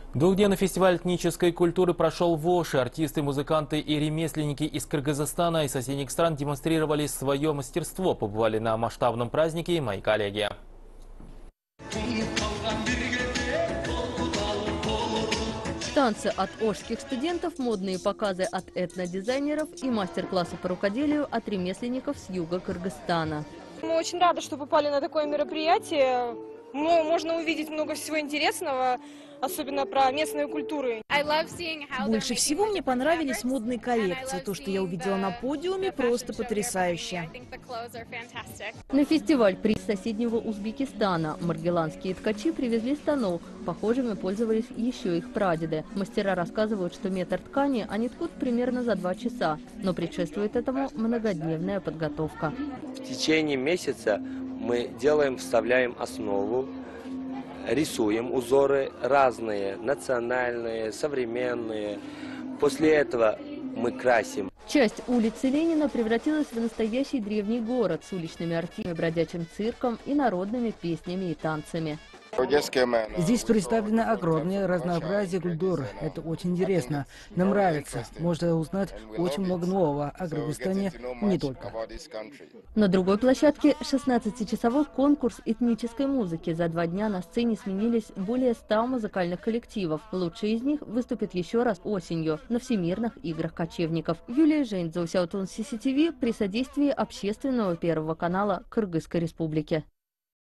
Двухдневный фестиваль этнической культуры прошел в Оше. Артисты, музыканты и ремесленники из Кыргызстана и соседних стран демонстрировали свое мастерство. Побывали на масштабном празднике мои коллеги. Танцы от ошских студентов, модные показы от этнодизайнеров и мастер-классы по рукоделию от ремесленников с юга Кыргызстана. Мы очень рады, что попали на такое мероприятие. Можно увидеть много всего интересного, особенно про местную культуру. Больше всего мне понравились модные коллекции. То, что я увидела на подиуме, просто потрясающе. На фестиваль приз соседнего Узбекистана. Маргеланские ткачи привезли станов. Похожими пользовались еще их прадеды. Мастера рассказывают, что метр ткани они ткут примерно за 2 часа. Но предшествует этому многодневная подготовка. В течение месяца мы вставляем основу, рисуем узоры разные, национальные, современные. После этого мы красим. Часть улицы Ленина превратилась в настоящий древний город с уличными артистами, бродячим цирком и народными песнями и танцами. Здесь представлено огромное разнообразие культур. Это очень интересно. Нам нравится. Можно узнать очень много нового о Кыргызстане, не только. На другой площадке 16-часовой конкурс этнической музыки. За 2 дня на сцене сменились более 100 музыкальных коллективов. Лучшие из них выступят еще раз осенью на Всемирных играх кочевников. Юлия Жень, Зоусяутун, ССТВ при содействии общественного первого канала Кыргызской Республики.